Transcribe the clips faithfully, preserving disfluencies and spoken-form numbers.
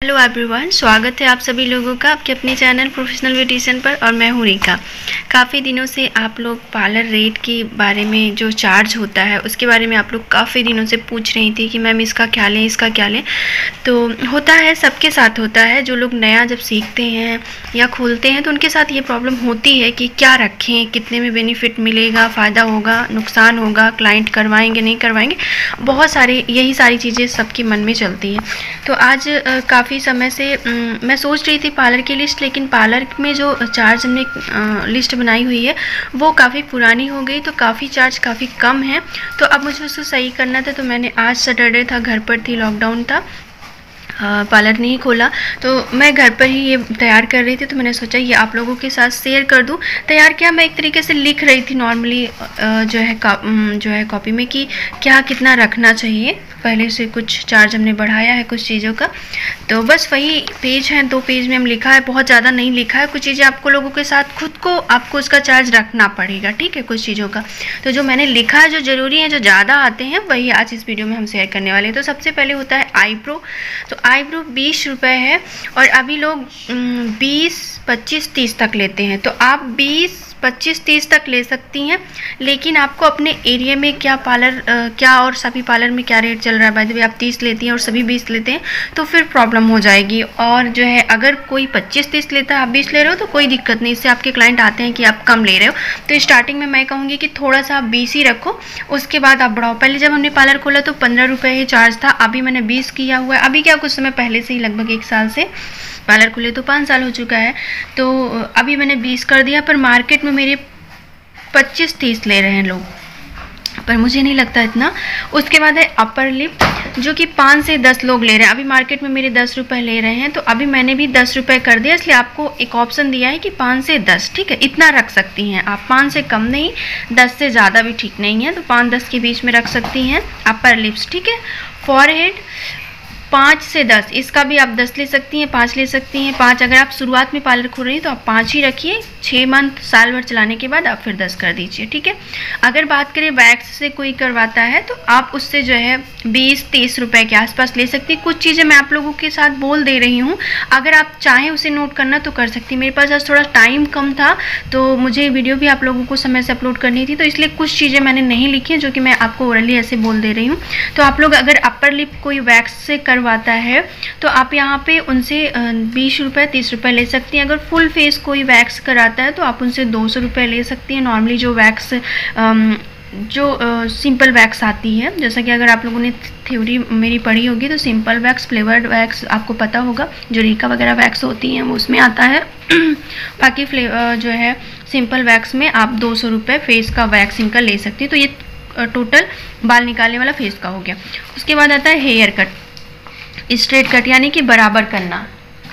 Hello everyone, स्वागत है आप सभी लोगों का आपके अपने चैनल प्रोफेशनल ब्यूटिशियन पर। और मैं हूँ रीका। काफ़ी दिनों से आप लोग पार्लर रेट के बारे में, जो चार्ज होता है उसके बारे में आप लोग काफ़ी दिनों से पूछ रही थी कि मैम इसका क्या लें इसका क्या लें। तो होता है, सबके साथ होता है। जो लोग नया जब सीखते हैं या खोलते हैं तो उनके साथ ये प्रॉब्लम होती है कि क्या रखें, कितने में बेनिफिट मिलेगा, फ़ायदा होगा, नुकसान होगा, क्लाइंट करवाएंगे नहीं करवाएंगे, बहुत सारी यही सारी चीज़ें सबके मन में चलती हैं। तो आज काफ़ी समय से मैं सोच रही थी पार्लर की लिस्ट, लेकिन पार्लर में जो चार्ज हमने लिस्ट बनाई हुई है वो काफ़ी पुरानी हो गई, तो काफ़ी चार्ज काफ़ी कम है। तो अब मुझे उसको सही करना था। तो मैंने, आज सैटरडे था, घर पर थी, लॉकडाउन था, पार्लर नहीं खोला, तो मैं घर पर ही ये तैयार कर रही थी। तो मैंने सोचा ये आप लोगों के साथ शेयर कर दूं। तैयार किया, मैं एक तरीके से लिख रही थी नॉर्मली जो है जो है कॉपी में कि क्या कितना रखना चाहिए। पहले से कुछ चार्ज हमने बढ़ाया है कुछ चीज़ों का, तो बस वही पेज हैं, दो पेज में हम लिखा है, बहुत ज़्यादा नहीं लिखा है। कुछ चीज़ें आपको लोगों के साथ खुद को आपको उसका चार्ज रखना पड़ेगा, ठीक है, कुछ चीज़ों का। तो जो मैंने लिखा है, जो ज़रूरी है, जो ज़्यादा आते हैं, वही आज इस वीडियो में हम शेयर करने वाले हैं। तो सबसे पहले होता है आईब्रो। तो आईब्रो बीस रुपये है और अभी लोग बीस पच्चीस तीस तक लेते हैं। तो आप बीस पच्चीस तीस तक ले सकती हैं, लेकिन आपको अपने एरिया में क्या पार्लर क्या और सभी पार्लर में क्या रेट चल रहा है। बाय द वे, आप तीस लेती हैं और सभी बीस लेते हैं तो फिर प्रॉब्लम हो जाएगी। और जो है, अगर कोई पच्चीस तीस लेता है, आप बीस ले रहे हो तो कोई दिक्कत नहीं, इससे आपके क्लाइंट आते हैं कि आप कम ले रहे हो। तो स्टार्टिंग में मैं कहूँगी कि थोड़ा सा आप बीस ही रखो, उसके बाद आप बढ़ाओ। पहले जब हमने पार्लर खोला तो पंद्रह रुपये ही चार्ज था, अभी मैंने बीस किया हुआ है। अभी क्या, कुछ समय पहले से ही, लगभग एक साल से पार्लर खुले तो पाँच साल हो चुका है, तो अभी मैंने बीस कर दिया। पर मार्केट में मेरे पच्चीस तीस ले रहे हैं लोग, पर मुझे नहीं लगता इतना। उसके बाद है अपर लिप, जो कि पाँच से दस लोग ले रहे हैं। अभी मार्केट में मेरे दस रुपये ले रहे हैं, तो अभी मैंने भी दस रुपये कर दिया, इसलिए आपको एक ऑप्शन दिया है कि पाँच से दस, ठीक है, इतना रख सकती हैं आप। पाँच से कम नहीं, दस से ज़्यादा भी ठीक नहीं है, तो पाँच दस के बीच में रख सकती हैं अपर लिप्स, ठीक है। फॉरहेड पाँच से दस, इसका भी आप दस ले सकती हैं, पाँच ले सकती हैं। पाँच, अगर आप शुरुआत में पार्लर खोल रही हैं तो आप पाँच ही रखिए, छः मंथ साल भर चलाने के बाद आप फिर दस कर दीजिए, ठीक है। अगर बात करें वैक्स से कोई करवाता है तो आप उससे जो है बीस तीस रुपए के आसपास ले सकती। कुछ चीज़ें मैं आप लोगों के साथ बोल दे रही हूँ, अगर आप चाहें उसे नोट करना तो कर सकती। मेरे पास आज थोड़ा टाइम कम था, तो मुझे वीडियो भी आप लोगों को समय से अपलोड करनी थी, तो इसलिए कुछ चीज़ें मैंने नहीं लिखी हैं, जो कि मैं आपको ओरली ऐसे बोल दे रही हूँ। तो आप लोग अगर अपर लिप कोई वैक्स से करवाता है तो आप यहाँ पे उनसे बीस रुपये तीस रुपये ले सकती हैं। अगर फुल फेस कोई वैक्स कराता है तो आप उनसे दो सौ रुपये ले सकती हैं। नॉर्मली जो वैक्स जो सिंपल वैक्स आती है, जैसा कि अगर आप लोगों ने थ्योरी मेरी पढ़ी होगी तो सिंपल वैक्स, फ्लेवर्ड वैक्स आपको पता होगा, जो रीका वगैरह वैक्स होती हैं वो उसमें आता है। बाकी फ्लेवर जो है सिंपल वैक्स में आप दो सौ रुपये फेस का वैक्सिंग का ले सकती हैं। तो ये टोटल बाल निकालने वाला फेस का हो गया। उसके बाद आता है हेयर कट, स्ट्रेट कट, यानी कि बराबर करना।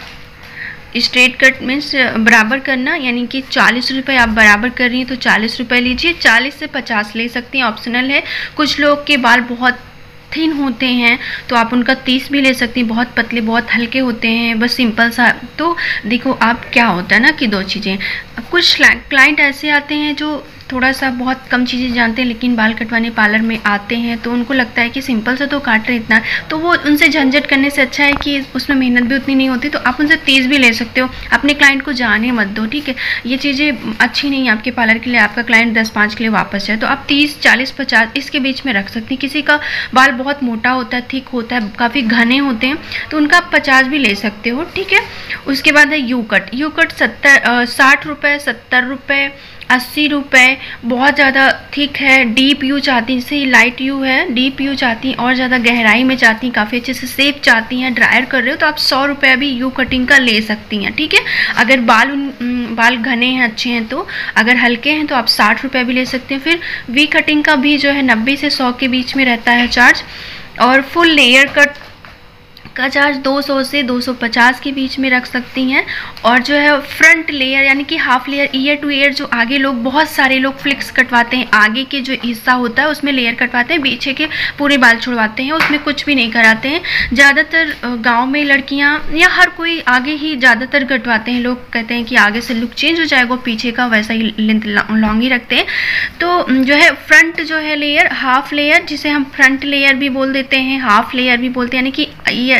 स्ट्रेट कट मीन्स बराबर करना, यानी कि चालीस रुपये आप बराबर कर रही हैं तो चालीस रुपये लीजिए, चालीस से पचास ले सकती हैं, ऑप्शनल है। कुछ लोग के बाल बहुत थिन होते हैं तो आप उनका तीस भी ले सकती हैं, बहुत पतले बहुत हल्के होते हैं, बस सिंपल सा। तो देखो आप, क्या होता है ना कि दो चीज़ें, कुछ क्लाइंट ऐसे आते हैं जो थोड़ा सा बहुत कम चीज़ें जानते हैं लेकिन बाल कटवाने पार्लर में आते हैं, तो उनको लगता है कि सिंपल से तो काट रहे इतना, तो वो उनसे झंझट करने से अच्छा है कि उसमें मेहनत भी उतनी नहीं होती। तो आप उनसे तीस भी ले सकते हो, अपने क्लाइंट को जाने मत दो, ठीक है। ये चीज़ें अच्छी नहीं है आपके पार्लर के लिए, आपका क्लाइंट दस पाँच के लिए वापस जाए। तो आप तीस चालीस पचास इसके बीच में रख सकती हैं। किसी का बाल बहुत मोटा होता है, थिक होता है, काफ़ी घने होते हैं, तो उनका आप पचास भी ले सकते हो, ठीक है। उसके बाद है यू कट। यू कट सत्तर साठ रुपये सत्तर रुपये अस्सी रुपये, बहुत ज़्यादा थिक है। डीप यू चाहती, जैसे लाइट यू है, डीप यू चाहती और ज़्यादा गहराई में चाहती, काफ़ी अच्छे से शेप चाहती हैं, ड्रायर कर रहे हो तो आप सौ रुपये भी यू कटिंग का ले सकती हैं, ठीक है। अगर बाल बाल घने हैं, अच्छे हैं तो, अगर हल्के हैं तो आप साठ रुपये भी ले सकते हैं। फिर वी कटिंग का भी जो है नब्बे से सौ के बीच में रहता है चार्ज। और फुल लेयर कट का चार्ज दो सौ से दो सौ पचास के बीच में रख सकती हैं। और जो है फ्रंट लेयर, यानी कि half layer, ear to ear, जो आगे लोग, बहुत सारे लोग फ्लिक्स कटवाते हैं, आगे के जो हिस्सा होता है उसमें लेयर कटवाते हैं, पीछे के पूरे बाल छुड़वाते हैं, उसमें कुछ भी नहीं कराते हैं। ज़्यादातर गांव में लड़कियां या हर कोई आगे ही ज़्यादातर कटवाते हैं। लोग कहते हैं कि आगे से लुक चेंज हो जाएगा, पीछे का वैसा ही लेंथ लॉन्ग ही रखते हैं। तो जो है फ्रंट जो है लेयर, हाफ लेयर, जिसे हम फ्रंट लेयर भी बोल देते हैं, हाफ लेयर भी बोलते हैं, यानी कि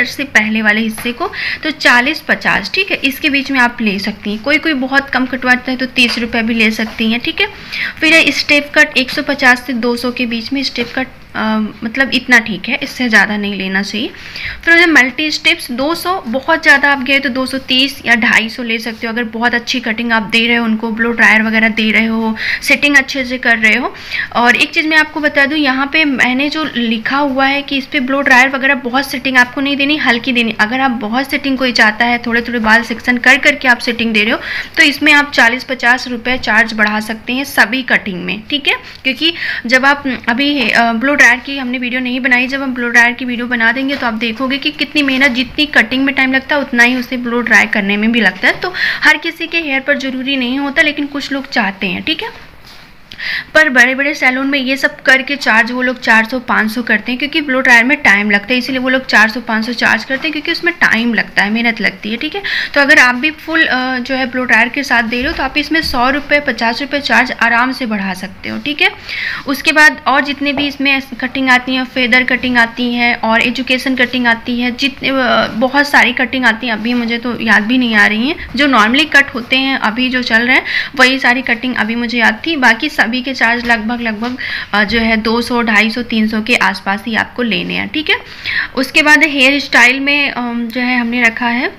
हेयर से पहले वाले हिस्से को, तो चालीस पचास, ठीक है, इसके बीच में आप ले सकती हैं। कोई कोई बहुत कम कटवाता है तो तीस रुपये भी ले सकती हैं, ठीक है। फिर स्टेप कट एक सौ पचास से दो सौ के बीच में स्टेप कट आ, मतलब इतना ठीक है, इससे ज़्यादा नहीं लेना चाहिए। फिर मुझे मल्टी स्टेप्स दो सौ, बहुत ज़्यादा आप गए तो दो सौ तीस या ढाई सौ ले सकते हो, अगर बहुत अच्छी कटिंग आप दे रहे हो, उनको ब्लो ड्रायर वगैरह दे रहे हो, सेटिंग अच्छे से कर रहे हो। और एक चीज़ मैं आपको बता दूं, यहाँ पे मैंने जो लिखा हुआ है कि इस पर ब्लो ड्रायर वगैरह बहुत सेटिंग आपको नहीं देनी, हल्की देनी। अगर आप बहुत सेटिंग कोई चाहता है, थोड़े थोड़े बाल सेक्शन कर करके आप सेटिंग दे रहे हो, तो इसमें आप चालीस पचास रुपये चार्ज बढ़ा सकते हैं सभी कटिंग में, ठीक है। क्योंकि जब आप अभी ब्लो ड्रायर की हमने वीडियो नहीं बनाई, जब हम ब्लो ड्रायर की वीडियो बना देंगे तो आप देखोगे कि कितनी मेहनत, जितनी कटिंग में टाइम लगता है उतना ही उसे ब्लो ड्राई करने में भी लगता है। तो हर किसी के हेयर पर ज़रूरी नहीं होता, लेकिन कुछ लोग चाहते हैं, ठीक है। पर बड़े बड़े सैलून में ये सब करके चार्ज वो लोग चार सौ पाँच सौ करते हैं, क्योंकि ब्लो ड्रायर में टाइम लगता है, इसीलिए वो लोग चार सौ पाँच सौ चार्ज करते हैं, क्योंकि उसमें टाइम लगता है, मेहनत लगती है, ठीक है। तो अगर आप भी फुल जो है ब्लो ड्रायर के साथ दे रहे हो तो आप इसमें सौ रुपये पचास रुपये चार्ज आराम से बढ़ा सकते हो, ठीक है। उसके बाद और जितने भी इसमें कटिंग आती हैं, फेदर कटिंग आती है और एजुकेशन कटिंग आती है, जितने बहुत सारी कटिंग आती हैं, अभी मुझे तो याद भी नहीं आ रही हैं। जो नॉर्मली कट होते हैं अभी जो चल रहे हैं वही सारी कटिंग अभी मुझे याद थी, बाकी सभी के चार्ज लगभग लगभग जो है दो सौ ढाई सौ तीन सौ के आसपास ही आपको लेने हैं, ठीक है। उसके बाद हेयर स्टाइल में जो है हमने रखा है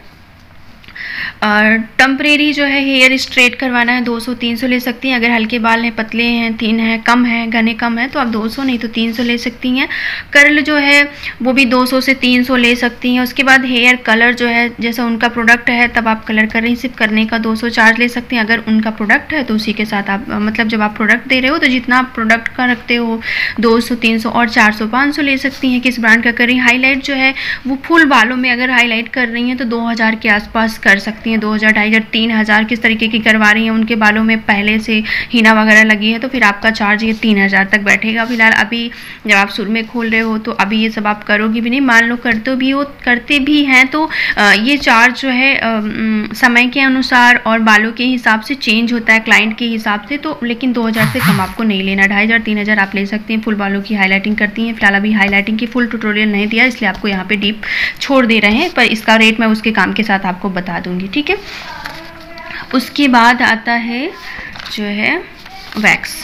और टेम्परेरी जो है हेयर स्ट्रेट करवाना है दो सौ तीन सौ ले सकती हैं। अगर हल्के बाल हैं, पतले हैं, थिन हैं, कम हैं, घने कम हैं, तो आप दो सौ नहीं तो तीन सौ ले सकती हैं। कर्ल जो है वो भी दो सौ से तीन सौ ले सकती हैं। उसके बाद हेयर कलर जो है, जैसा उनका प्रोडक्ट है तब आप कलर कर रही, सिर्फ करने का दो सौ चार्ज ले सकती हैं। अगर उनका प्रोडक्ट है तो उसी के साथ आप, मतलब जब आप प्रोडक्ट दे रहे हो तो जितना आप प्रोडक्ट का रखते हो दो सौ तीन सौ और चार सौ पाँच सौ ले सकती हैं। किस ब्रांड का कर रही हैं। हाईलाइट जो है वो फुल बालों में अगर हाईलाइट कर रही हैं तो दो हज़ार के आसपास कर सकती हैं, दो हज़ार ढाई हज़ार तीन हज़ार किस तरीके की करवा रही हैं, उनके बालों में पहले से हीना वगैरह लगी है तो फिर आपका चार्ज ये तीन हज़ार तक बैठेगा। फिलहाल अभी जब आप शुरू में खोल रहे हो तो अभी ये सब आप करोगी भी नहीं, मान लो करते भी हो करते भी हैं तो ये चार्ज जो है समय के अनुसार और बालों के हिसाब से चेंज होता है, क्लाइंट के हिसाब से। तो लेकिन दो हज़ार से कम आपको नहीं लेना, ढाई हज़ार तीन हज़ार आप ले सकती हैं। फुल बालों की हाईलाइटिंग करती हैं। फिलहाल अभी हाईलाइटिंग की फुल ट्यूटोरियल नहीं दिया, इसलिए आपको यहाँ पे डीप छोड़ दे रहे हैं, पर इसका रेट मैं उसके काम के साथ आपको बता दूंगी, ठीक है। उसके बाद आता है जो है वैक्स।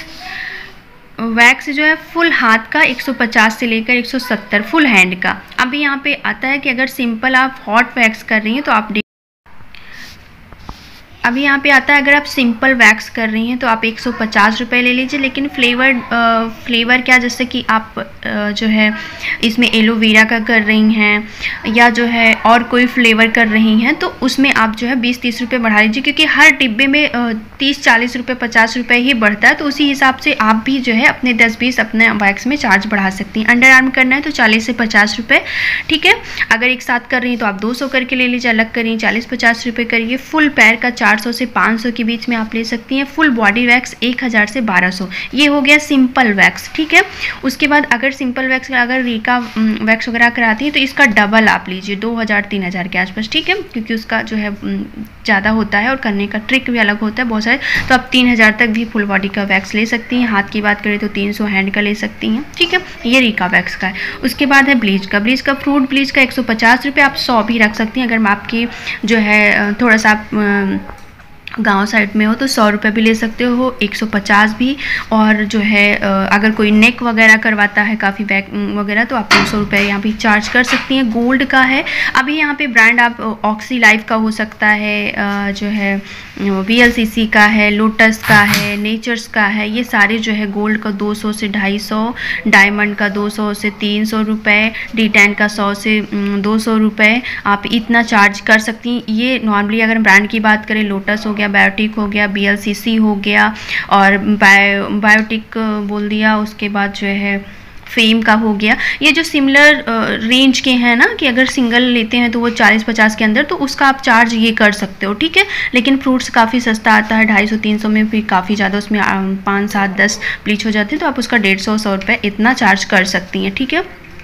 वैक्स जो है फुल हाथ का एक सौ पचास से लेकर एक सौ सत्तर, फुल हैंड का। अभी यहाँ पे आता है कि अगर सिंपल आप हॉट वैक्स कर रही हैं तो आप अभी यहाँ पे आता है अगर आप सिंपल वैक्स कर रही हैं तो आप एक सौ पचास रुपये ले लीजिए। लेकिन फ्लेवर फ्लेवर क्या, जैसे कि आप जो है इसमें एलोवेरा का कर रही हैं या जो है और कोई फ्लेवर कर रही हैं तो उसमें आप जो है बीस तीस रुपये बढ़ा लीजिए, क्योंकि हर डिब्बे में तीस चालीस रुपये पचास रुपये ही बढ़ता है। तो उसी हिसाब से आप भी जो है अपने दस बीस अपने वैक्स में चार्ज बढ़ा सकती हैं। अंडर आर्म करना है तो चालीस से पचास रुपये, ठीक है। अगर एक साथ कर रही हैं तो आप दो सौ करके ले लीजिए, अलग करिए चालीस पचास रुपये करिए। फुल पैर का चार सौ से पाँच सौ के बीच में आप ले सकती हैं। फुल बॉडी वैक्स एक हज़ार से बारह सौ, ये हो गया सिंपल वैक्स, ठीक है। उसके बाद अगर सिंपल वैक्स अगर रीका वैक्स वगैरह कराती है तो इसका डबल आप लीजिए, दो हज़ार तीन हज़ार के आसपास, ठीक है, क्योंकि उसका जो है ज़्यादा होता है और करने का ट्रिक भी अलग होता है बहुत सारे। तो आप तीन हज़ार तक भी फुल बॉडी का वैक्स ले सकती हैं। हाथ की बात करें तो तीन सौ हैंड का ले सकती हैं, ठीक है। ये रीका वैक्स का है। उसके बाद है ब्लीच का। ब्लीच का फ्रूट ब्लीच का एक सौ पचास रुपये, आप सौ भी रख सकती हैं। अगर आपकी जो है थोड़ा सा आप गांव साइड में हो तो सौ रुपये भी ले सकते हो, एक सौ पचास भी। और जो है अगर कोई नेक वगैरह करवाता है काफ़ी बैक वगैरह तो आप दो सौ रुपये यहाँ भी चार्ज कर सकती हैं। गोल्ड का है। अभी यहाँ पे ब्रांड आप ऑक्सी लाइफ का हो सकता है, जो है वी एल सी सी का है, लोटस का है, नेचर्स का है। ये सारे जो है गोल्ड का दो सौ से ढाई सौ, डायमंड का दो सौ से तीन सौ रुपये, डी टेन का सौ से दो सौ रुपये आप इतना चार्ज कर सकती हैं। ये नॉर्मली अगर ब्रांड की बात करें, लोटस हो गया, बायोटिक हो गया, बी एल सी सी हो गया और बायो बायोटिक बोल दिया, उसके बाद जो है फेम का हो गया। ये जो सिमिलर रेंज के हैं ना, कि अगर सिंगल लेते हैं तो वो चालीस पचास के अंदर, तो उसका आप चार्ज ये कर सकते हो, ठीक है। लेकिन फ्रूट्स काफ़ी सस्ता आता है, ढाई सौ तीन सौ में भी काफ़ी ज़्यादा, उसमें पाँच सात दस ब्लीच हो जाते हैं तो आप उसका डेढ़ सौ सौ रुपये इतना चार्ज कर सकती हैं, ठीक है।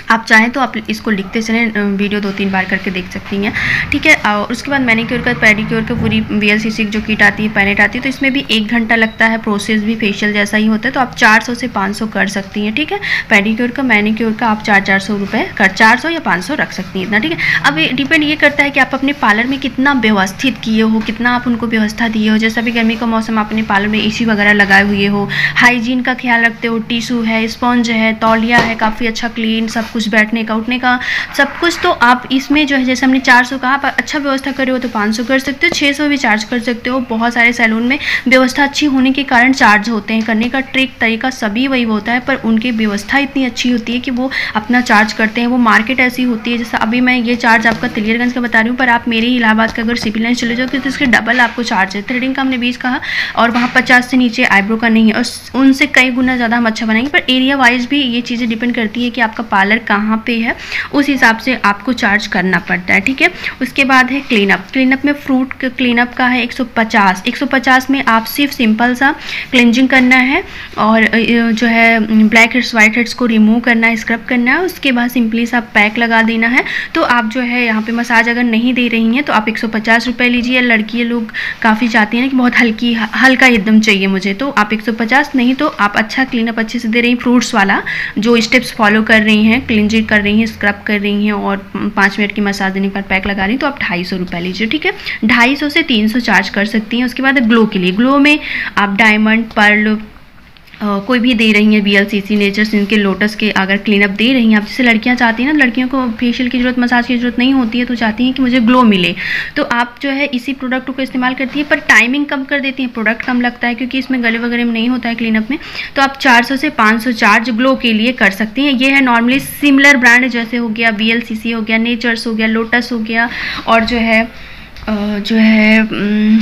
आप चाहें तो आप इसको लिखते चलें, वीडियो दो तीन बार करके देख सकती हैं, ठीक है। और उसके बाद मैनीक्योर का पेडिक्योर का पूरी वीएलसीसी जो किट आती है, पैलेट आती है, तो इसमें भी एक घंटा लगता है, प्रोसेस भी फेशियल जैसा ही होता है। तो आप चार सौ से पाँच सौ कर सकती हैं, ठीक है। पेडिक्योर का मैनीक्योर का आप चार चार सौ रुपये कर चार सौ या पाँच सौ रख सकती हैं इतना, ठीक है। अब डिपेंड ये करता है कि आप अपने पार्लर में कितना व्यवस्थित किए हो, कितना आप उनको व्यवस्था दिए हो। जैसा भी गर्मी का मौसम, अपने पार्लर में एसी वगैरह लगाए हुए हो, हाइजीन का ख्याल रखते हो, टिशू है, स्पॉन्ज है, तौलिया है, काफ़ी अच्छा क्लीन सब कुछ, बैठने का उठने का सब कुछ, तो आप इसमें जो है जैसे हमने चार सौ कहा, आप अच्छा व्यवस्था करे हो तो पाँच सौ कर सकते हो, छः सौ भी चार्ज कर सकते हो। बहुत सारे सैलून में व्यवस्था अच्छी होने के कारण चार्ज होते हैं, करने का ट्रिक तरीका सभी वही होता है, पर उनकी व्यवस्था इतनी अच्छी होती है कि वो अपना चार्ज करते हैं। वो मार्केट ऐसी होती है, जैसा अभी मैं ये चार्ज आपका तिलियरगंज का बता रही हूँ, पर आप मेरे इलाहाबाद का अगर सिविल लाइन चले जाओ तो इसके डबल आपको चार्ज है। थ्रेडिंग का हमने बीस कहा, और वहाँ पचास से नीचे आईब्रो का नहीं है, और उनसे कई गुना ज़्यादा हम अच्छा बनाएंगे। पर एरिया वाइज भी ये चीज़ें डिपेंड करती है कि आपका पार्लर कहाँ पे है, उस हिसाब से आपको चार्ज करना पड़ता है, ठीक है। उसके बाद है क्लीनअप। क्लीनअप में फ्रूट क्लीनअप का है एक सौ पचास। एक सौ पचास में आप सिर्फ सिंपल सा क्लेंजिंग करना है, और जो है ब्लैक हेड्स वाइट हेड्स को रिमूव करना है, स्क्रब करना है। उसके बाद सिंपली सा पैक लगा देना है। तो आप जो है यहाँ पे मसाज अगर नहीं दे रही हैं तो आप एक सौ पचास रुपये लीजिए। लड़की लोग काफ़ी चाहती हैं ना कि बहुत हल्की हल्का एकदम चाहिए मुझे, तो आप एक सौ पचास, नहीं तो आप अच्छा क्लीनअप अच्छे से दे रही हैं, फ्रूट्स वाला जो स्टेप्स फॉलो कर रही हैं, क्लिंजिंग कर रही हैं, स्क्रब कर रही हैं, और पाँच मिनट की मसाज देने पर पैक लगा रही हैं, तो आप ढाई सौ रुपये लीजिए, ठीक है। ढाई सौ से तीन सौ चार्ज कर सकती हैं। उसके बाद ग्लो के लिए, ग्लो में आप डायमंड, पर्ल, Uh, कोई भी दे रही हैं, वीएलसीसी, नेचर्स, इनके लोटस के अगर क्लीनअप दे रही हैं आप, जैसे लड़कियां चाहती हैं ना, लड़कियों को फेशियल की जरूरत, मसाज की जरूरत नहीं होती है, तो चाहती हैं कि मुझे ग्लो मिले, तो आप जो है इसी प्रोडक्ट को इस्तेमाल करती हैं, पर टाइमिंग कम कर देती हैं, प्रोडक्ट कम लगता है क्योंकि इसमें गले वगैरह में नहीं होता है क्लीनअप में। तो आप चार सौ से पाँच सौ चार्ज ग्लो के लिए कर सकती हैं। ये है नॉर्मली सिमिलर ब्रांड, जैसे हो गया वीएलसीसी हो गया, नेचर्स हो गया, लोटस हो गया, और जो है जो है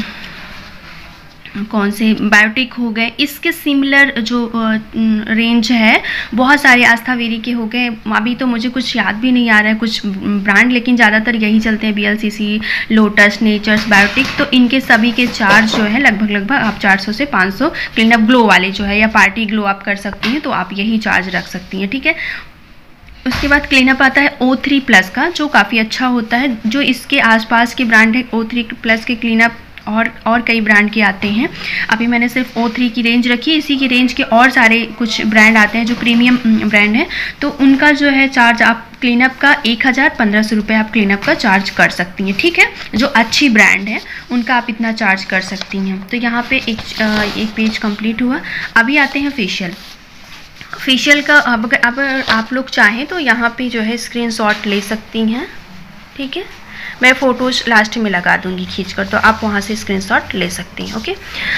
कौन से बायोटिक हो गए, इसके सिमिलर जो रेंज है, बहुत सारे आस्था वेरी के हो गए। अभी तो मुझे कुछ याद भी नहीं आ रहा है कुछ ब्रांड, लेकिन ज़्यादातर यही चलते हैं, वीएलसीसी, लोटस, नेचर्स, बायोटिक। तो इनके सभी के चार्ज जो है लगभग लगभग आप चार सौ से पाँच सौ क्लीनअप ग्लो वाले जो है, या पार्टी ग्लो आप कर सकती हैं, तो आप यही चार्ज रख सकती हैं, ठीक है। उसके बाद क्लीनअप आता है ओ थ्री प्लस का, जो काफ़ी अच्छा होता है। जो इसके आसपास के ब्रांड है ओ थ्री प्लस के क्लीनअप, और और कई ब्रांड के आते हैं। अभी मैंने सिर्फ ओ थ्री की रेंज रखी है, इसी की रेंज के और सारे कुछ ब्रांड आते हैं जो प्रीमियम ब्रांड है, तो उनका जो है चार्ज आप क्लीनअप का एक हज़ार पंद्रह सौ रुपये आप क्लीनअप का चार्ज कर सकती हैं, ठीक है। जो अच्छी ब्रांड है उनका आप इतना चार्ज कर सकती हैं। तो यहाँ पे एक एक पेज कंप्लीट हुआ। अभी आते हैं फेशियल। फेशियल का अब अगर अब आप लोग चाहें तो यहाँ पे जो है स्क्रीनशॉट ले सकती हैं, ठीक है। मैं फ़ोटोज़ लास्ट में लगा दूंगी खींचकर, तो आप वहाँ से स्क्रीनशॉट ले सकती हैं, ओके।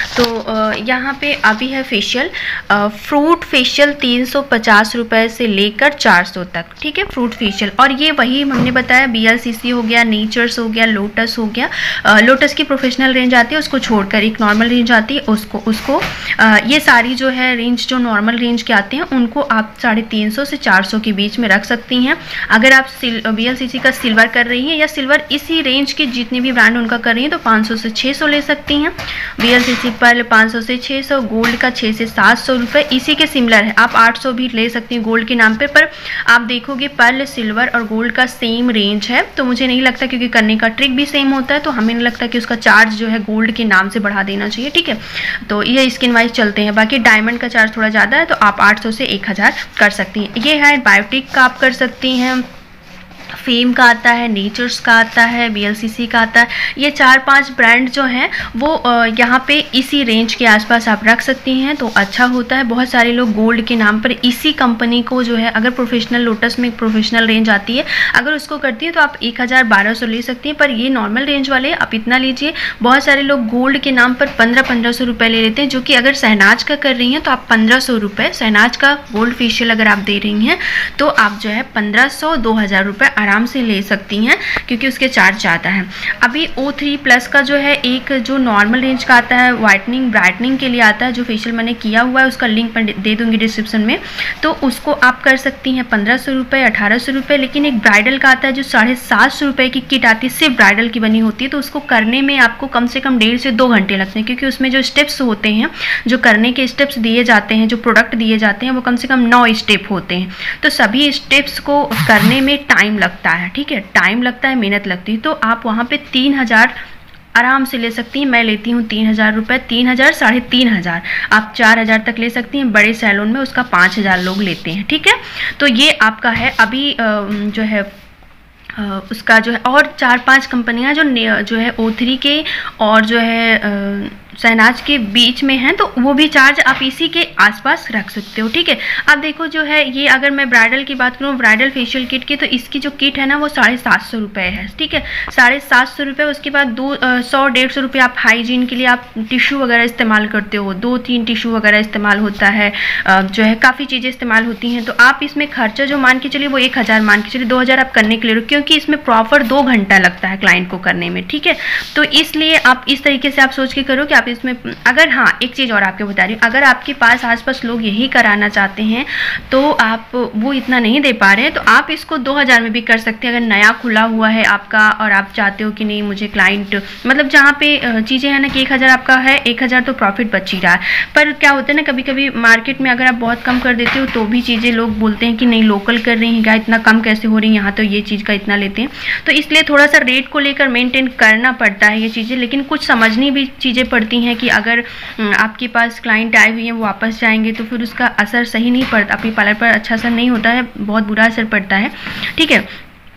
तो यहाँ पे अभी है फेशियल, फ्रूट फेशियल तीन सौ पचास रुपये से लेकर चार सौ तक, ठीक है, फ्रूट फेशियल। और ये वही हमने बताया, वीएलसीसी हो गया, नेचर्स हो गया, लोटस हो गया। लोटस की प्रोफेशनल रेंज आती है, उसको छोड़कर एक नॉर्मल रेंज आती है, उसको उसको आ, ये सारी जो है रेंज, जो नॉर्मल रेंज के आते हैं, उनको आप साढ़े तीन सौ से चार सौ के बीच में रख सकती हैं। अगर आप वीएलसीसी का सिल्वर कर रही हैं, या सिल्वर इसी रेंज के जितने भी ब्रांड उनका कर रही हैं, तो पाँच सौ से छः सौ ले सकती हैं। वीएलसीसी पर पाँच सौ से छः सौ, गोल्ड का छः से सात सौ रुपये, इसी के सिमिलर है, आप आठ सौ भी ले सकती हैं गोल्ड के नाम पे। पर आप देखोगे पर्ल, सिल्वर और गोल्ड का सेम रेंज है, तो मुझे नहीं लगता, क्योंकि करने का ट्रिक भी सेम होता है, तो हमें नहीं लगता कि उसका चार्ज जो है गोल्ड के नाम से बढ़ा देना चाहिए, ठीक है। तो ये स्किन वाइज चलते हैं। बाकी डायमंड का चार्ज थोड़ा ज़्यादा है, तो आप आठ सौ से एक हज़ार कर सकती हैं। ये है बायोटिक का आप कर सकती हैं, फेम का आता है, नेचर्स का आता है, वीएलसीसी का आता है। ये चार पांच ब्रांड जो हैं वो यहाँ पे इसी रेंज के आसपास आप रख सकती हैं, तो अच्छा होता है। बहुत सारे लोग गोल्ड के नाम पर इसी कंपनी को जो है, अगर प्रोफेशनल लोटस में प्रोफेशनल रेंज आती है, अगर उसको करती है तो आप एक हज़ार बारह सौ ले सकती हैं, पर ये नॉर्मल रेंज वाले आप इतना लीजिए। बहुत सारे लोग गोल्ड के नाम पर पंद्रह पंद्रह सौ रुपये ले लेते हैं, जो कि अगर शहनाज का कर रही हैं तो आप पंद्रह सौ रुपये, शहनाज का गोल्ड फेशियल अगर आप दे रही हैं तो आप जो है पंद्रह सौ दो हज़ार रुपये आराम से ले सकती हैं क्योंकि उसके चार्ज ज़्यादा हैं। अभी ओ थ्री प्लस का जो है एक जो नॉर्मल रेंज का आता है, वाइटनिंग ब्राइटनिंग के लिए आता है, जो फेशियल मैंने किया हुआ है उसका लिंक मैं दे दूँगी डिस्क्रिप्शन में, तो उसको आप कर सकती हैं पंद्रह सौ रुपये अठारह सौ रुपये। लेकिन एक ब्राइडल का आता है जो साढ़े सात सौ रुपये की किट आती है, सिर्फ ब्राइडल की बनी होती है, तो उसको करने में आपको कम से कम डेढ़ से दो घंटे लगते हैं क्योंकि उसमें जो स्टेप्स होते हैं, जो करने के स्टेप्स दिए जाते हैं, जो प्रोडक्ट दिए जाते हैं वो कम से कम नौ स्टेप होते हैं। तो सभी स्टेप्स को करने में टाइम लगता है, ठीक है, टाइम लगता है, मेहनत लगती है। तो आप वहाँ पे तीन हज़ार आराम से ले सकती हैं। मैं लेती हूँ तीन हज़ार रुपये, तीन हज़ार साढ़े तीन हज़ार, आप चार हज़ार तक ले सकती हैं। बड़े सैलून में उसका पाँच हज़ार लोग लेते हैं, ठीक है। तो ये आपका है अभी जो है उसका जो है, और चार पांच कंपनियां जो जो है ओ थ्री के और जो है शहनाज के बीच में हैं, तो वो भी चार्ज आप इसी के आसपास रख सकते हो, ठीक है। अब देखो जो है ये, अगर मैं ब्राइडल की बात करूँ, ब्राइडल फेशियल किट की, तो इसकी जो किट है ना वो साढ़े सात सौ रुपये है, ठीक है, साढ़े सात सौ रुपये। उसके बाद दो सौ डेढ़ सौ रुपये आप हाइजीन के लिए आप टिश्यू वगैरह इस्तेमाल करते हो, दो तीन टिश्यू वगैरह इस्तेमाल होता है, जो है काफ़ी चीज़ें इस्तेमाल होती हैं। तो आप इसमें खर्चा जो मान के चलिए वो एक हज़ार मान के चलिए, दो हज़ार आप करने के लिए, क्योंकि इसमें प्रॉपर दो घंटा लगता है क्लाइंट को करने में, ठीक है। तो इसलिए आप इस तरीके से आप सोच के करो कि आप इसमें, अगर हाँ एक चीज़ और आपको बता रही हूँ, अगर आपके पास आसपास लोग यही कराना चाहते हैं तो आप वो इतना नहीं दे पा रहे हैं, तो आप इसको दो हज़ार में भी कर सकते हैं। अगर नया खुला हुआ है आपका और आप चाहते हो कि नहीं मुझे क्लाइंट, मतलब जहाँ पे चीज़ें हैं ना कि एक हज़ार आपका है, एक हज़ार तो प्रॉफिट बच ही रहा है, पर क्या होता है ना कभी कभी मार्केट में अगर आप बहुत कम कर देते हो तो भी चीज़ें लोग बोलते हैं कि नहीं लोकल कर रही हैं क्या, इतना कम कैसे हो रही है, यहाँ तो ये चीज़ का इतना लेते हैं। तो इसलिए थोड़ा सा रेट को लेकर मेंटेन करना पड़ता है ये चीज़ें, लेकिन कुछ समझनी भी चीज़ें पड़ती हैं कि अगर आपके पास क्लाइंट आए हुए हैं वो वापस जाएंगे तो फिर उसका असर सही नहीं पड़ता, आपके पार्लर पर अच्छा असर नहीं होता है, बहुत बुरा असर पड़ता है, ठीक है।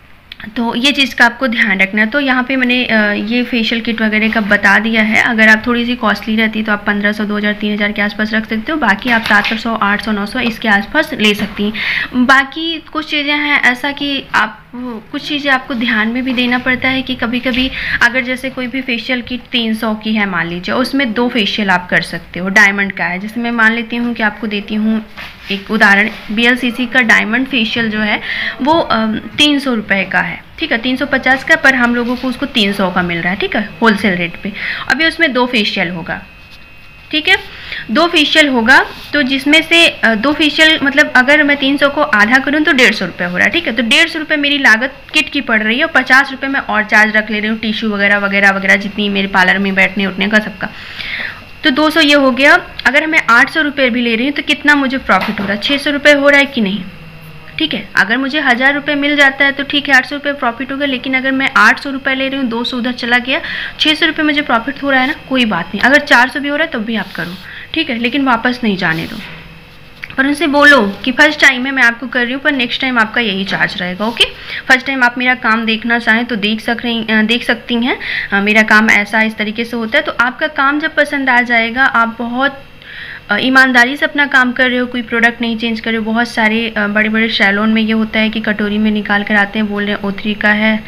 तो ये चीज़ का आपको ध्यान रखना है। तो यहाँ पे मैंने ये फेशियल किट वगैरह का बता दिया है। अगर आप थोड़ी सी कॉस्टली रहती है तो आप पंद्रह सौ, दो हज़ार, तीन हज़ार के आसपास रख सकते हो, बाकी आप सात सौ, आठ सौ, नौ सौ इसके आसपास ले सकती हैं। बाकी कुछ चीज़ें हैं ऐसा कि आप कुछ चीज़ें आपको ध्यान में भी देना पड़ता है कि कभी कभी अगर जैसे कोई भी फेशियल किट तीन सौ की है मान लीजिए, उसमें दो फेशियल आप कर सकते हो, डायमंड का है, जैसे मैं मान लेती हूँ कि आपको देती हूँ एक उदाहरण, बी एल सी सी का डायमंड फेशियल जो है वो तीन सौ रुपये का है, ठीक है, तीन सौ पचास का, पर हम लोगों को उसको तीन सौ का मिल रहा है, ठीक है, होलसेल रेट पे। अभी उसमें दो फेशियल होगा, ठीक है, दो फेशियल होगा, तो जिसमें से दो फेशियल मतलब अगर मैं तीन सौ को आधा करूँ तो डेढ़ सौ रुपये हो रहा है, ठीक है। तो डेढ़ सौ रुपये मेरी लागत किट की पड़ रही है और पचास रुपये मैं और चार्ज रख ले रही हूँ टिश्यू वगैरह वगैरह वगैरह जितनी मेरे पार्लर में बैठने उठने का सबका, तो दो सौ ये हो गया। अगर मैं आठ सौ रुपये भी ले रही हूँ तो कितना मुझे प्रॉफिट हो रहा है, छः सौ रुपये हो रहा है कि नहीं, ठीक है। अगर मुझे हज़ार रुपये मिल जाता है तो ठीक है, आठ सौ रुपये प्रॉफिट होगा, लेकिन अगर मैं आठ सौ रुपये ले रही हूँ, दो सौ उधर चला गया, छः सौ रुपये मुझे प्रॉफिट हो रहा है ना, कोई बात नहीं। अगर चार सौ भी हो रहा है तब भी आप करो, ठीक है, लेकिन वापस नहीं जाने दो, पर उनसे बोलो कि फर्स्ट टाइम है मैं आपको कर रही हूँ, पर नेक्स्ट टाइम आपका यही चार्ज रहेगा, ओके। फर्स्ट टाइम आप मेरा काम देखना चाहें तो देख सक रही देख सकती हैं, मेरा काम ऐसा इस तरीके से होता है। तो आपका काम जब पसंद आ जाएगा, आप बहुत ईमानदारी से अपना काम कर रहे हो, कोई प्रोडक्ट नहीं चेंज कर रहे हो। बहुत सारे बड़े बड़े सैलून में ये होता है कि कटोरी में निकाल कर आते हैं, बोल रहे हैं ओ थ्री का है,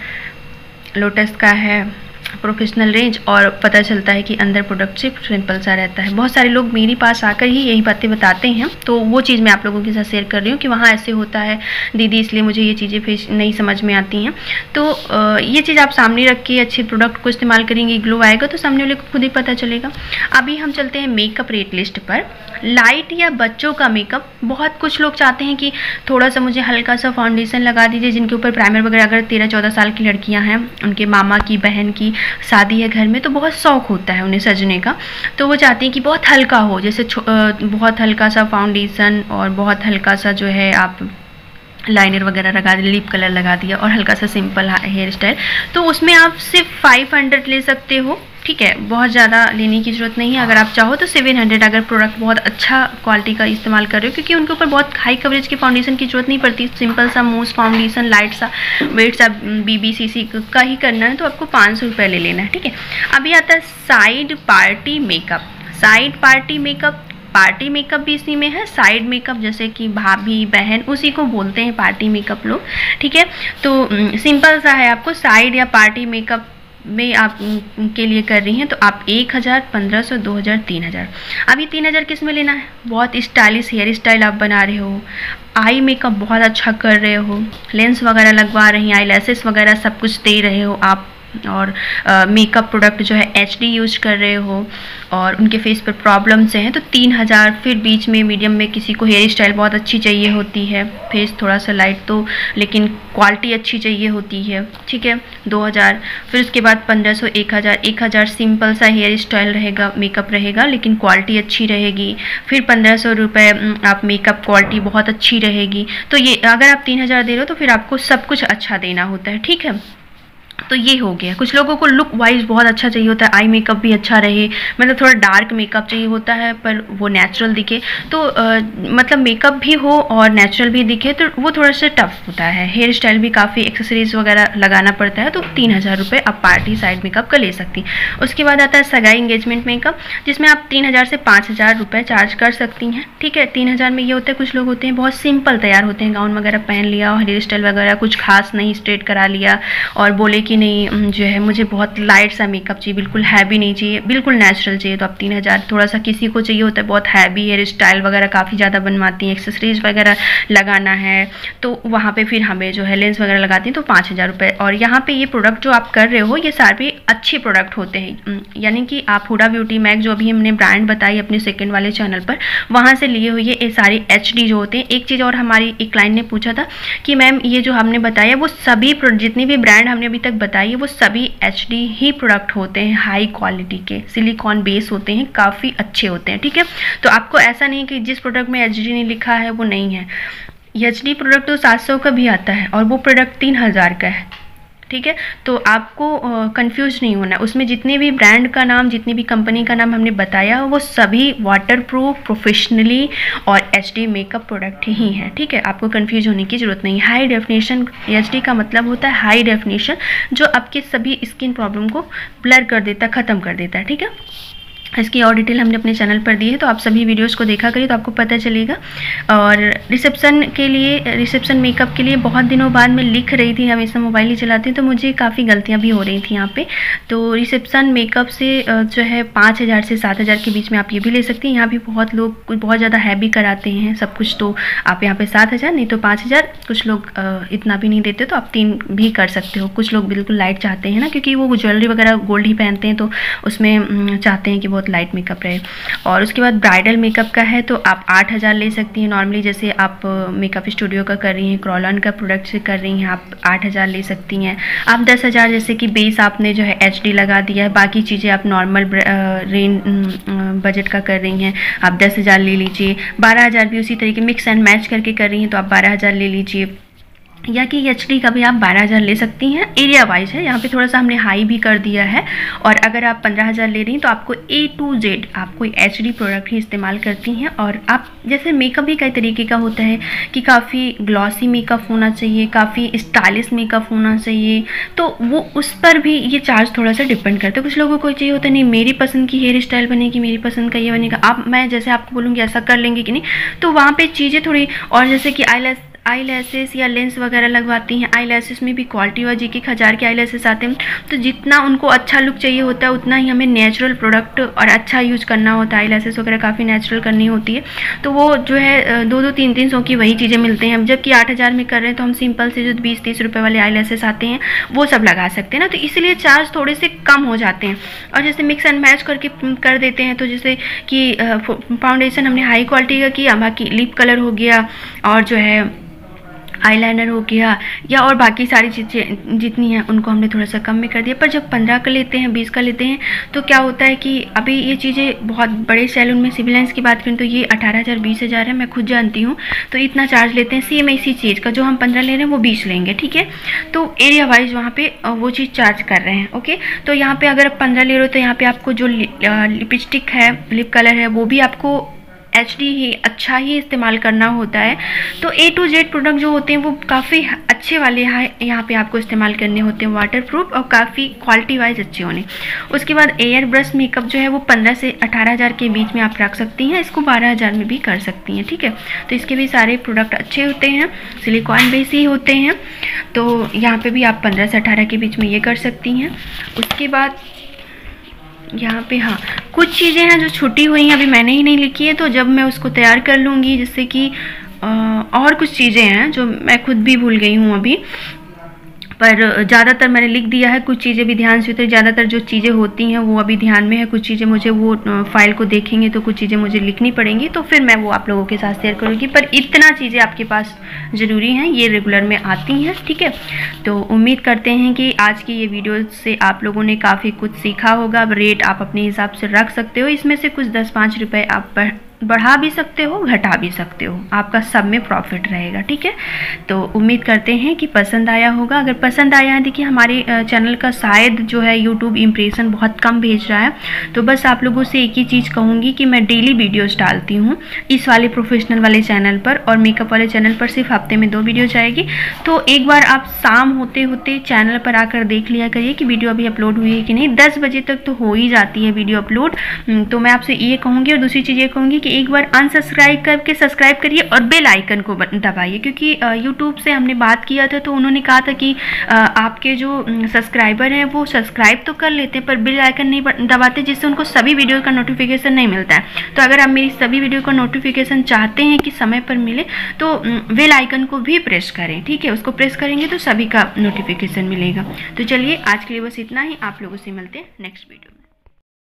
लोटस का है, प्रोफेशनल रेंज, और पता चलता है कि अंदर प्रोडक्ट सिर्फ सिंपल सा रहता है। बहुत सारे लोग मेरे पास आकर ही यही बातें बताते हैं, तो वो चीज़ मैं आप लोगों के साथ शेयर कर रही हूँ कि वहाँ ऐसे होता है दीदी, इसलिए मुझे ये चीज़ें फेस नहीं समझ में आती हैं। तो ये चीज़ आप सामने रख के अच्छे प्रोडक्ट को इस्तेमाल करेंगे, ग्लो आएगा तो सामने वाले को खुद ही पता चलेगा। अभी हम चलते हैं मेकअप रेट लिस्ट पर। लाइट या बच्चों का मेकअप, बहुत कुछ लोग चाहते हैं कि थोड़ा सा मुझे हल्का सा फाउंडेशन लगा दीजिए, जिनके ऊपर प्राइमर वगैरह, अगर तेरह चौदह साल की लड़कियां हैं, उनके मामा की बहन की शादी है घर में, तो बहुत शौक होता है उन्हें सजने का, तो वो चाहती हैं कि बहुत हल्का हो, जैसे बहुत हल्का सा फाउंडेशन और बहुत हल्का सा जो है आप लाइनर वगैरह लगा दिया, लिप कलर लगा दिया और हल्का सा सिंपल हेयर स्टाइल, तो उसमें आप सिर्फ फाइव हंड्रेड ले सकते हो, ठीक है, बहुत ज़्यादा लेने की ज़रूरत नहीं है। अगर आप चाहो तो सेवन हंड्रेड, अगर प्रोडक्ट बहुत अच्छा क्वालिटी का इस्तेमाल कर रहे हो, क्योंकि उनके ऊपर बहुत हाई कवरेज की फाउंडेशन की ज़रूरत नहीं पड़ती, सिंपल सा मूस फाउंडेशन, लाइट सा वेट सा बी बी सी सी का ही करना है, तो आपको पाँच सौ रुपये ले लेना है, ठीक है। अभी आता है side party makeup. Side party makeup, party makeup भी इसी में है, साइड मेकअप जैसे कि भाभी बहन उसी को बोलते हैं पार्टी मेकअप लोग, ठीक है। तो सिंपल सा है, आपको साइड या पार्टी मेकअप में आप के लिए कर रही हैं तो आप एक हज़ार, पंद्रह सौ, दो हज़ार, तीन हज़ार। अब ये तीन हज़ार किस में लेना है? बहुत स्टाइलिश हेयर स्टाइल आप बना रहे हो, आई मेकअप बहुत अच्छा कर रहे हो, लेंस वगैरह लगवा रही हैं, आई लैसेस वगैरह सब कुछ दे रहे हो आप, और मेकअप प्रोडक्ट जो है एच डी यूज कर रहे हो, और उनके फेस पर प्रॉब्लम्स हैं तो तीन हज़ार। फिर बीच में मीडियम में किसी को हेयर स्टाइल बहुत अच्छी चाहिए होती है, फेस थोड़ा सा लाइट तो लेकिन क्वालिटी अच्छी चाहिए होती है, ठीक है, दो हज़ार। फिर उसके बाद पंद्रह सौ, एक हज़ार, एक हज़ार सिंपल सा हेयर स्टाइल रहेगा, मेकअप रहेगा लेकिन क्वालिटी अच्छी रहेगी। फिर पंद्रह सौ रुपये आप मेकअप क्वालिटी बहुत अच्छी रहेगी। तो ये अगर आप तीन हज़ार दे रहे हो तो फिर आपको सब कुछ अच्छा देना होता है, ठीक है। तो ये हो गया। कुछ लोगों को लुक वाइज बहुत अच्छा चाहिए होता है, आई मेकअप भी अच्छा रहे, मतलब थोड़ा डार्क मेकअप चाहिए होता है पर वो नेचुरल दिखे, तो आ, मतलब मेकअप भी हो और नेचुरल भी दिखे तो वो थोड़ा सा टफ होता है। हेयर स्टाइल भी काफ़ी एक्सेसरीज वगैरह लगाना पड़ता है, तो तीन हज़ार रुपये आप पार्टी साइड मेकअप का ले सकती। उसके बाद आता है सगाई इंगेजमेंट मेकअप, जिसमें आप तीन हज़ार से पाँच हज़ार रुपये चार्ज कर सकती हैं, ठीक है। तीन हज़ार में ये होता है, कुछ लोग होते हैं बहुत सिंपल तैयार होते हैं, गाउन वगैरह पहन लिया और हेयर स्टाइल वगैरह कुछ खास नहीं, स्ट्रेट करा लिया और बोले कि नहीं जो है मुझे बहुत लाइट सा मेकअप चाहिए, बिल्कुल हैवी नहीं चाहिए, बिल्कुल नेचुरल चाहिए, तो आप तीन हज़ार। थोड़ा सा किसी को चाहिए होता है बहुत हैवी, हेयर स्टाइल वगैरह काफ़ी ज़्यादा बनवाती हैं, एक्सेसरीज वगैरह लगाना है तो वहाँ पे फिर हमें जो है लेंस वगैरह लगाती हैं तो पाँच हज़ार रुपये। और यहाँ पे ये प्रोडक्ट जो आप कर रहे हो ये सारे अच्छे प्रोडक्ट होते हैं, यानी कि आप हुडा ब्यूटी मैक जो अभी हमने ब्रांड बताई अपने सेकेंड वाले चैनल पर, वहाँ से लिए हुए ये सारे एच डी जो होते हैं। एक चीज़ और हमारी एक क्लाइंट ने पूछा था कि मैम ये जो हमने बताया वो सभी जितनी भी ब्रांड हमने अभी तक बताई है वो सभी एच डी ही प्रोडक्ट होते हैं, हाई क्वालिटी के सिलिकॉन बेस होते हैं, काफ़ी अच्छे होते हैं, ठीक है। तो आपको ऐसा नहीं कि जिस प्रोडक्ट में एच डी नहीं लिखा है वो नहीं है। एच डी प्रोडक्ट तो सात सौ का भी आता है और वो प्रोडक्ट तीन हज़ार का है, ठीक है। तो आपको कंफ्यूज नहीं होना, उसमें जितने भी ब्रांड का नाम, जितनी भी कंपनी का नाम हमने बताया वो सभी वाटरप्रूफ, प्रोफेशनली और एचडी मेकअप प्रोडक्ट ही हैं, ठीक है। आपको कंफ्यूज होने की ज़रूरत नहीं। हाई डेफिनेशन एचडी का मतलब होता है हाई डेफिनेशन, जो आपके सभी स्किन प्रॉब्लम को ब्लर कर देता है, ख़त्म कर देता है, ठीक है। इसकी और डिटेल हमने अपने चैनल पर दी है, तो आप सभी वीडियोस को देखा करिए तो आपको पता चलेगा। और रिसेप्शन के लिए, रिसेप्शन मेकअप के लिए बहुत दिनों बाद मैं लिख रही थी, हमेशा मोबाइल ही चलाती हूँ तो मुझे काफ़ी गलतियाँ भी हो रही थी यहाँ पे। तो रिसेप्शन मेकअप से जो है पाँच हज़ार से सात हज़ार के बीच में आप ये भी ले सकती हैं। यहाँ भी बहुत लोग बहुत ज़्यादा हैवी कराते हैं सब कुछ, तो आप यहाँ पर सात हज़ार नहीं तो पाँच हज़ार, कुछ लोग इतना भी नहीं देते तो आप तीन भी कर सकते हो। कुछ लोग बिल्कुल लाइट चाहते हैं ना, क्योंकि वो ज्वेलरी वगैरह गोल्ड ही पहनते हैं तो उसमें चाहते हैं कि बहुत लाइट मेकअप रहे। और उसके बाद ब्राइडल मेकअप का है तो आप आठ हज़ार ले सकती हैं। नॉर्मली जैसे आप मेकअप स्टूडियो का कर रही हैं, क्रॉलन का प्रोडक्ट से कर रही हैं, आप आठ हज़ार ले सकती हैं। आप दस हज़ार जैसे कि बेस आपने जो है एच डी लगा दिया है, बाकी चीज़ें आप नॉर्मल रेन बजट का कर रही हैं, आप दस हज़ार ले लीजिए। बारह हज़ार भी उसी तरीके मिक्स एंड मैच करके कर रही हैं तो आप बारह हज़ार ले लीजिए, या कि एच डी का भी आप बारह हज़ार ले सकती हैं। एरिया वाइज है, यहाँ पे थोड़ा सा हमने हाई भी कर दिया है। और अगर आप पंद्रह हज़ार ले रही हैं तो आपको ए टू जेड आप कोई एच डी प्रोडक्ट ही इस्तेमाल करती हैं। और आप जैसे मेकअप भी कई तरीके का होता है कि काफ़ी ग्लॉसी मेकअप होना चाहिए, काफ़ी स्टाइलिश मेकअप होना चाहिए, तो वो उस पर भी ये चार्ज थोड़ा सा डिपेंड करता है। कुछ लोगों को चाहिए होता है नहीं मेरी पसंद की हेयर स्टाइल बनेगी, मेरी पसंद का ये बनेगा, आप मैं जैसे आपको बोलूँगी ऐसा कर लेंगे कि नहीं, तो वहाँ पर चीज़ें थोड़ी। और जैसे कि आई आई लैसेस या लेंस वगैरह लगवाती हैं, आई लैसेस में भी क्वालिटी वाइज एक एक हज़ार के आई लैसेस आते हैं, तो जितना उनको अच्छा लुक चाहिए होता है उतना ही हमें नेचुरल प्रोडक्ट और अच्छा यूज़ करना होता है। आई लैसेस वगैरह काफ़ी नेचुरल करनी होती है, तो वो जो है दो दो तीन तीन सौ की वही चीज़ें मिलते हैं। जबकि आठ हज़ार में कर रहे हैं तो हम सिंपल से जो बीस तीस रुपये वाले आई लैसेस आते हैं वो सब लगा सकते हैं ना, तो इसलिए चार्ज थोड़े से कम हो जाते हैं। और जैसे मिक्स एंड मैच करके कर देते हैं, तो जैसे कि फाउंडेशन हमने हाई क्वालिटी का किया, बाकी लिप कलर हो गया और जो है आईलाइनर हो गया, या और बाकी सारी चीज़ें जितनी हैं उनको हमने थोड़ा सा कम में कर दिया। पर जब पंद्रह का लेते हैं, बीस का लेते हैं, तो क्या होता है कि अभी ये चीज़ें बहुत बड़े सैलून में सिविल लाइन्स की बात करें तो ये अठारह हज़ार बीस हज़ार है, मैं खुद जानती हूँ, तो इतना चार्ज लेते हैं। सेम इसी चीज़ का जो हम पंद्रह ले रहे हैं वो बीस लेंगे, ठीक है। तो एरिया वाइज वहाँ पे वो चीज़ चार्ज कर रहे हैं, ओके। तो यहाँ पे अगर आप पंद्रह ले रहे हो तो यहाँ पे आपको जो लिपस्टिक है, लिप कलर है, वो भी आपको एच डी ही अच्छा ही इस्तेमाल करना होता है। तो ए टू जेड प्रोडक्ट जो होते हैं वो काफ़ी अच्छे वाले यहाँ पे आपको इस्तेमाल करने होते हैं, वाटर प्रूफ और काफ़ी क्वालिटी वाइज अच्छे होने। उसके बाद एयर ब्रश मेकअप जो है वो पंद्रह से अठारह हज़ार के बीच में आप रख सकती हैं, इसको बारह हज़ार में भी कर सकती हैं, ठीक है। तो इसके भी सारे प्रोडक्ट अच्छे होते हैं, सिलिकॉन बेस ही होते हैं। तो यहाँ पे भी आप पंद्रह से अठारह के बीच में ये कर सकती हैं। उसके बाद यहाँ पे हाँ कुछ चीज़ें हैं जो छुटी हुई हैं, अभी मैंने ही नहीं लिखी है, तो जब मैं उसको तैयार कर लूँगी, जिससे कि और कुछ चीज़ें हैं जो मैं खुद भी भूल गई हूँ अभी, पर ज़्यादातर मैंने लिख दिया है। कुछ चीज़ें भी ध्यान से होती है, ज़्यादातर जो चीज़ें होती हैं वो अभी ध्यान में है, कुछ चीज़ें मुझे वो फाइल को देखेंगे तो कुछ चीज़ें मुझे लिखनी पड़ेंगी, तो फिर मैं वो आप लोगों के साथ शेयर करूँगी। पर इतना चीज़ें आपके पास ज़रूरी हैं, ये रेगुलर में आती हैं, ठीक है। तो उम्मीद करते हैं कि आज की ये वीडियो से आप लोगों ने काफ़ी कुछ सीखा होगा। अब रेट आप अपने हिसाब से रख सकते हो, इसमें से कुछ दस पाँच रुपये आप बढ़ा भी सकते हो, घटा भी सकते हो, आपका सब में प्रॉफिट रहेगा, ठीक है। तो उम्मीद करते हैं कि पसंद आया होगा। अगर पसंद आया है, देखिए हमारे चैनल का शायद जो है यूट्यूब इम्प्रेशन बहुत कम भेज रहा है, तो बस आप लोगों से एक ही चीज़ कहूँगी कि मैं डेली वीडियोस डालती हूँ इस वाले प्रोफेशनल वाले चैनल पर, और मेकअप वाले चैनल पर सिर्फ हफ्ते में दो वीडियो जाएगी। तो एक बार आप शाम होते होते चैनल पर आकर देख लिया करिए कि वीडियो अभी अपलोड हुई है कि नहीं। दस बजे तक तो हो ही जाती है वीडियो अपलोड। तो मैं आपसे ये कहूँगी, और दूसरी चीज़ ये कहूँगी कि एक बार अनसब्सक्राइब करके सब्सक्राइब करिए और बेल आइकन को दबाइए, क्योंकि यूट्यूब से हमने बात किया था तो उन्होंने कहा था कि आपके जो सब्सक्राइबर हैं वो सब्सक्राइब तो कर लेते हैं पर बेल आइकन नहीं दबाते, जिससे उनको सभी वीडियो का नोटिफिकेशन नहीं मिलता है। तो अगर आप मेरी सभी वीडियो का नोटिफिकेशन चाहते हैं कि समय पर मिले, तो बेल आइकन को भी प्रेस करें, ठीक है। उसको प्रेस करेंगे तो सभी का नोटिफिकेशन मिलेगा। तो चलिए आज के लिए बस इतना ही, आप लोगों से मिलते हैं नेक्स्ट वीडियो में।